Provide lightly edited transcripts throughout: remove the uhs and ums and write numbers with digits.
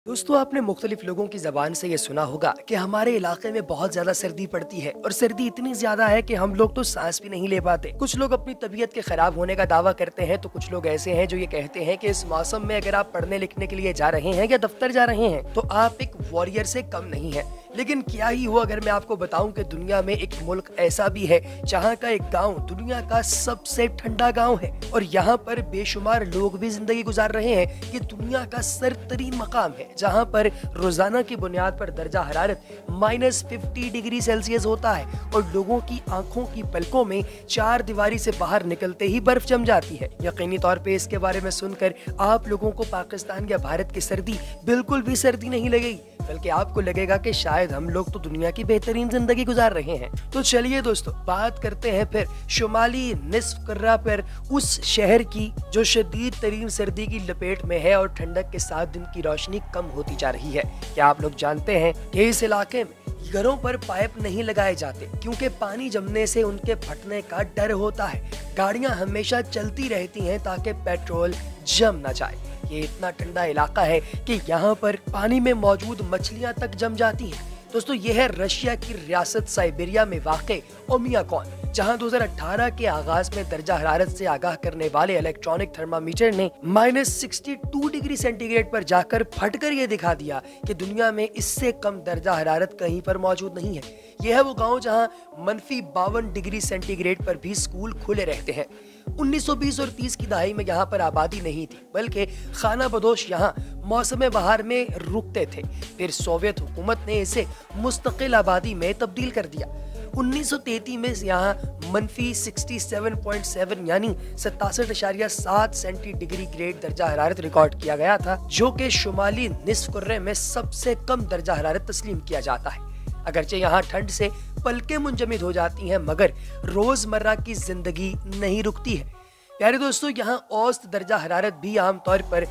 दोस्तों, आपने मुख्तलिफ लोगों की ज़बान से ये सुना होगा कि हमारे इलाके में बहुत ज़्यादा सर्दी पड़ती है और सर्दी इतनी ज़्यादा है कि हम लोग तो सांस भी नहीं ले पाते। कुछ लोग अपनी तबीयत के खराब होने का दावा करते हैं तो कुछ लोग ऐसे हैं जो ये कहते हैं कि इस मौसम में अगर आप पढ़ने लिखने के लिए जा रहे हैं या दफ्तर जा रहे हैं तो आप एक वॉरियर से कम नहीं है। लेकिन क्या ही हो अगर मैं आपको बताऊं कि दुनिया में एक मुल्क ऐसा भी है जहां का एक गांव दुनिया का सबसे ठंडा गांव है और यहां पर बेशुमार लोग भी जिंदगी गुजार रहे हैं। ये दुनिया का सरतरीन मकाम है जहां पर रोजाना की बुनियाद पर दर्जा हरारत -50 डिग्री सेल्सियस होता है और लोगों की आंखों की पलकों में चार दीवारी से बाहर निकलते ही बर्फ जम जाती है। यकीनी तौर पे इसके बारे में सुनकर आप लोगों को पाकिस्तान या भारत की सर्दी बिल्कुल भी सर्दी नहीं लगेगी, बल्कि आपको लगेगा कि शायद हम लोग तो दुनिया की बेहतरीन जिंदगी गुजार रहे हैं। तो चलिए दोस्तों, बात करते हैं फिर शुमाली निस्फ कर्रा पर उस शहर की जो शदीद तरीन सर्दी की लपेट में है और ठंडक के साथ दिन की रोशनी कम होती जा रही है। क्या आप लोग जानते हैं कि इस इलाके में घरों पर पाइप नहीं लगाए जाते क्योंकि पानी जमने से उनके फटने का डर होता है। गाड़ियां हमेशा चलती रहती हैं ताकि पेट्रोल जम न जाए। ये इतना ठंडा इलाका है कि यहाँ पर पानी में मौजूद मछलियाँ तक जम जाती हैं। दोस्तों, ये है रशिया की रियासत साइबेरिया में वाक़े ओमियाकॉन, जहां 2018 के आगाज में दर्जा हरारत से आगाह करने वाले इलेक्ट्रॉनिक थर्मामीटर ने -62 डिग्री सेंटीग्रेड पर जाकर फटकर ये दिखा दिया कि दुनिया में इससे कम दर्जा हरारत कहीं पर मौजूद नहीं है। यह है वो गांव जहां -52 डिग्री सेंटीग्रेड पर भी स्कूल खुले रहते हैं। 1920 और 30 की दहाई में यहाँ पर आबादी नहीं थी, बल्कि खाना बदोश यहाँ मौसम बहार में रुकते थे। फिर सोवियत हुकूमत ने इसे मुस्तकिल आबादी में तब्दील कर दिया। 1933 में यहाँ -67.7 यानी 67.7 सेंटीग्रेड दर्जा हरारत रिकॉर्ड किया गया था, जो कि शुमाली निस्फ कुर्रे में सबसे कम दर्जा हरारत तस्लीम किया जाता है। अगरचे यहाँ ठंड से पलकें मुंजमद हो जाती हैं, मगर रोजमर्रा की जिंदगी नहीं रुकती है। प्यारे दोस्तों, यहाँ औसत दर्जा हरारत भी आमतौर पर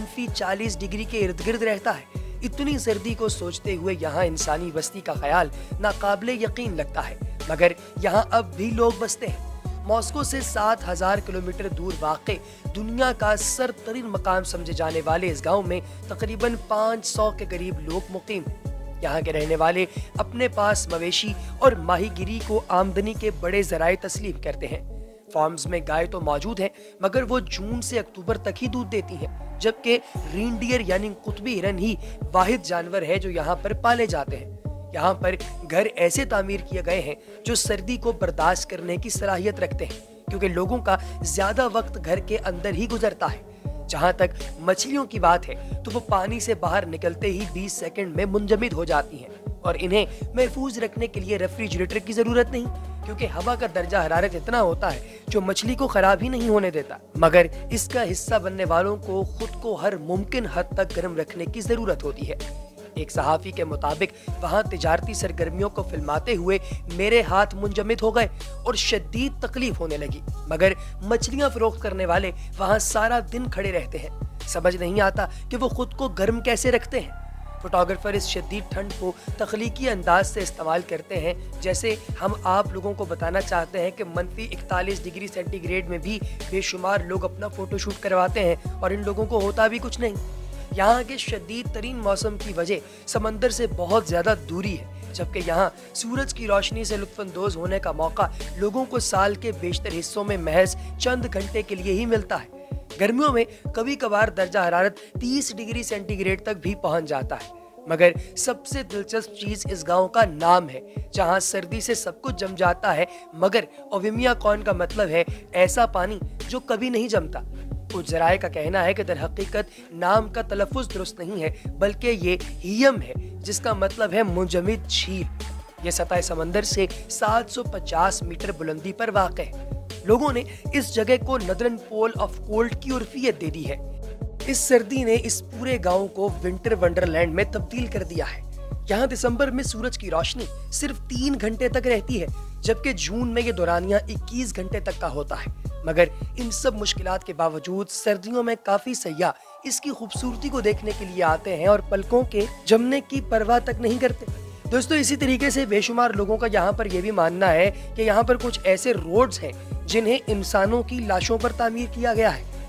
-40 डिग्री के इर्द गिर्द रहता है। इतनी सर्दी को सोचते हुए यहाँ इंसानी बस्ती का ख्याल नाकाबिले यकीन लगता है, मगर यहाँ अब भी लोग बसते हैं। मॉस्को से 7000 किलोमीटर दूर वाक़े दुनिया का सरतरीन मकाम समझे जाने वाले इस गांव में तकरीबन 500 के करीब लोग मुकीम हैं। यहाँ के रहने वाले अपने पास मवेशी और माहीगिरी को आमदनी के बड़े जराए तस्लीम करते हैं। फार्म्स में गाय तो मौजूद है, मगर वो जून से अक्टूबर तक ही दूध देती हैं, जबकि रेनडियर यानी कुतबी हिरन ही वाहिद जानवर है जो यहाँ पर पाले जाते हैं। यहाँ पर घर ऐसे तामीर किए गए हैं जो सर्दी को बर्दाश्त करने की सलाहियत रखते हैं, क्योंकि लोगों का ज्यादा वक्त घर के अंदर ही गुजरता है। जहाँ तक मछलियों की बात है तो वो पानी से बाहर निकलते ही 20 सेकंड में मुंजमद हो जाती हैं और इन्हें महफूज रखने के लिए रेफ्रिजरेटर की जरूरत नहीं, क्योंकि हवा का दर्जा हरारत इतना होता है जो मछली को खराब ही नहीं होने देता, मगर इसका हिस्सा बनने वालों को खुद को हर मुमकिन हद तक गर्म रखने की जरूरत होती है। एक सहाफी के मुताबिक वहाँ तिजारती सरगर्मियों को फिल्माते हुए मेरे हाथ मुंजमद हो गए और शदीद तकलीफ होने लगी, मगर मछलियाँ फरोख्त करने वाले वहाँ सारा दिन खड़े रहते हैं। समझ नहीं आता कि वो खुद को गर्म कैसे रखते हैं। फोटोग्राफर इस शदीद ठंड को तख्लीकी अंदाज से इस्तेमाल करते हैं, जैसे हम आप लोगों को बताना चाहते हैं कि -41 डिग्री सेंटीग्रेड में भी बेशुमार लोग अपना फोटोशूट करवाते हैं और इन लोगों को होता भी कुछ नहीं। यहाँ के शदीद तरीन मौसम की वजह समंदर से बहुत ज्यादा दूरी है, जबकि यहाँ सूरज की रोशनी से लुत्फानंदोज होने का मौका लोगों को साल के बेशतर हिस्सों में महज चंद घंटे के लिए ही मिलता है। गर्मियों में कभी कभार दर्जा हरारत 30 डिग्री सेंटीग्रेड तक भी पहुंच जाता है, मगर सबसे दिलचस्प चीज इस गांव का नाम है, जहां सर्दी से सब कुछ जम जाता है, मगर ओमियाकॉन का मतलब है ऐसा पानी जो कभी नहीं जमता। कुछ जराए का कहना है कि दरहकीकत नाम का तलफ़ुज़ दुरुस्त नहीं है, बल्कि ये हियम है, जिसका मतलब है मुंजमद झील। ये सतह समंदर से 750 मीटर बुलंदी पर वाक़ है। लोगों ने इस जगह को नदरन पोल ऑफ कोल्ड की उर्फियत दे दी है। इस सर्दी ने इस पूरे गांव को विंटर वंडरलैंड में तब्दील कर दिया है। यहाँ दिसंबर में सूरज की रोशनी सिर्फ 3 घंटे तक रहती है, जबकि जून में ये दौरानिया 21 घंटे तक का होता है। मगर इन सब मुश्किलात के बावजूद सर्दियों में काफी सयाह इसकी खूबसूरती को देखने के लिए आते हैं और पलकों के जमने की परवाह तक नहीं करते। दोस्तों, इसी तरीके से बेशुमार लोगों का यहाँ पर यह भी मानना है कि यहाँ पर कुछ ऐसे रोड्स हैं जिन्हें इंसानों की लाशों पर तामीर किया गया है।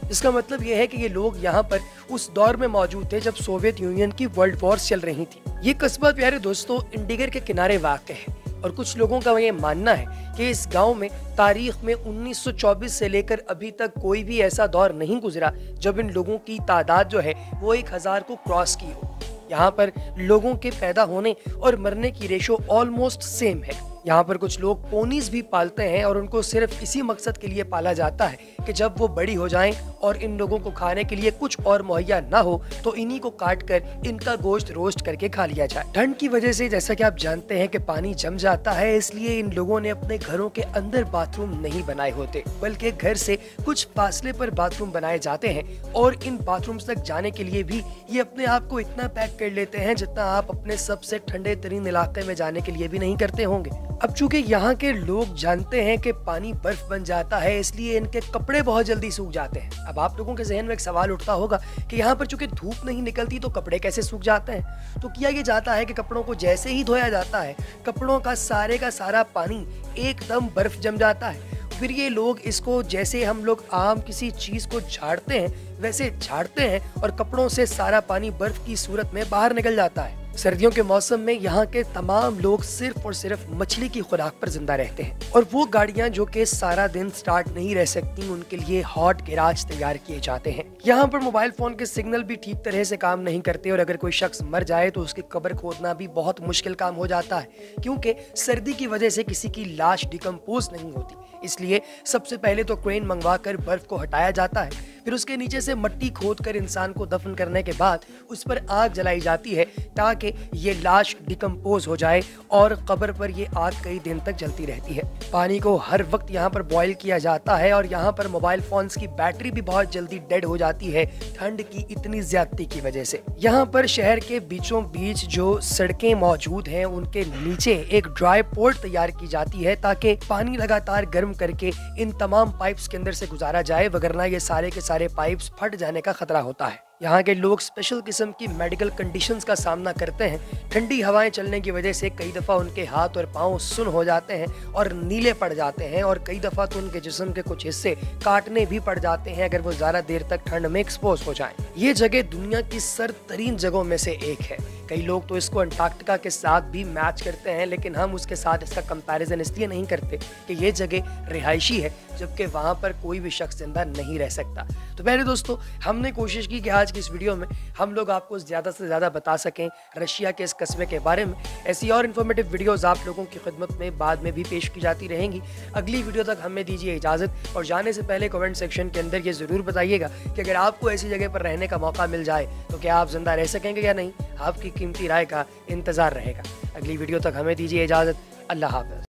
इसका मतलब ये है कि ये लोग यहाँ पर उस दौर में मौजूद थे जब सोवियत यूनियन की वर्ल्ड वॉर चल रही थी। ये कस्बा प्यारे दोस्तों इंडिगर के किनारे वाक़ है और कुछ लोगों का ये मानना है कि इस गांव में तारीख में 1924 से लेकर अभी तक कोई भी ऐसा दौर नहीं गुजरा जब इन लोगों की तादाद जो है वो 1000 को क्रॉस की हो। यहाँ पर लोगों के पैदा होने और मरने की रेशो ऑलमोस्ट सेम है। यहाँ पर कुछ लोग पोनीज भी पालते हैं और उनको सिर्फ इसी मकसद के लिए पाला जाता है कि जब वो बड़ी हो जाएं और इन लोगों को खाने के लिए कुछ और मुहैया ना हो तो इन्हीं को काट कर इनका गोश्त रोस्ट करके खा लिया जाए। ठंड की वजह से जैसा कि आप जानते हैं कि पानी जम जाता है, इसलिए इन लोगों ने अपने घरों के अंदर बाथरूम नहीं बनाए होते बल्कि घर से कुछ फासले पर बाथरूम बनाए जाते हैं और इन बाथरूम्स तक जाने के लिए भी ये अपने आप को इतना पैक कर लेते हैं जितना आप अपने सबसे ठंडे तरीन इलाके में जाने के लिए भी नहीं करते होंगे। अब चूंकि यहाँ के लोग जानते हैं कि पानी बर्फ बन जाता है, इसलिए इनके कपड़े बहुत जल्दी सूख जाते हैं। अब आप लोगों के जहन में एक सवाल उठता होगा कि यहाँ पर चूंकि धूप नहीं निकलती तो कपड़े कैसे सूख जाते हैं। तो किया ये जाता है कि कपड़ों को जैसे ही धोया जाता है कपड़ों का सारा पानी एकदम बर्फ जम जाता है। फिर ये लोग इसको जैसे हम लोग आम किसी चीज को झाड़ते हैं वैसे झाड़ते हैं और कपड़ों से सारा पानी बर्फ की सूरत में बाहर निकल जाता है। सर्दियों के मौसम में यहाँ के तमाम लोग सिर्फ और सिर्फ मछली की खुराक पर जिंदा रहते हैं और वो गाड़ियाँ जो कि सारा दिन स्टार्ट नहीं रह सकती उनके लिए हॉट गैराज तैयार किए जाते हैं। यहाँ पर मोबाइल फोन के सिग्नल भी ठीक तरह से काम नहीं करते और अगर कोई शख्स मर जाए तो उसकी कब्र खोदना भी बहुत मुश्किल काम हो जाता है क्योंकि सर्दी की वजह से किसी की लाश डिकम्पोज नहीं होती। इसलिए सबसे पहले तो क्रेन मंगवा कर बर्फ को हटाया जाता है, फिर उसके नीचे से मिट्टी खोद कर इंसान को दफन करने के बाद उस पर आग जलाई जाती है ताकि ये लाश डिकम्पोज हो जाए और कब्र पर ये आग कई दिन तक जलती रहती है। पानी को हर वक्त यहाँ पर बॉईल किया जाता है और यहाँ पर मोबाइल फोन्स की बैटरी भी बहुत जल्दी डेड हो जाती है ठंड की इतनी ज्यादती की वजह से। यहाँ पर शहर के बीचों बीच जो सड़कें मौजूद हैं उनके नीचे एक ड्राई पोर्ट तैयार की जाती है ताकि पानी लगातार गर्म करके इन तमाम पाइप्स के अंदर से गुजारा जाए, वगरना ये सारे के सारे पाइप्स फट जाने का खतरा होता है। यहाँ के लोग स्पेशल किस्म की मेडिकल कंडीशंस का सामना करते हैं। ठंडी हवाएं चलने की वजह से कई दफ़ा उनके हाथ और पाँव सुन्न हो जाते हैं और नीले पड़ जाते हैं और कई दफ़ा तो उनके जिस्म के कुछ हिस्से काटने भी पड़ जाते हैं अगर वो ज़्यादा देर तक ठंड में एक्सपोज हो जाएं। ये जगह दुनिया की सर्द तरीन जगहों में से एक है। कई लोग तो इसको अंटार्कटिका के साथ भी मैच करते हैं, लेकिन हम उसके साथ इसका कंपैरिजन इसलिए नहीं करते कि ये जगह रिहायशी है जबकि वहाँ पर कोई भी शख्स जिंदा नहीं रह सकता। तो पहले दोस्तों हमने कोशिश की कि आज की इस वीडियो में हम लोग आपको ज़्यादा से ज़्यादा बता सकें रशिया के इस कस्बे के बारे में। ऐसी और इन्फॉर्मेटिव वीडियोज़ आप लोगों की खिदमत में बाद में भी पेश की जाती रहेंगी। अगली वीडियो तक हमें दीजिए इजाज़त और जाने से पहले कमेंट सेक्शन के अंदर ये ज़रूर बताइएगा कि अगर आपको ऐसी जगह पर रहने का मौका मिल जाए तो क्या आप जिंदा रह सकेंगे या नहीं। आपकी कीमती राय का इंतज़ार रहेगा। अगली वीडियो तक हमें दीजिए इजाज़त। अल्लाह हाफ़िज़।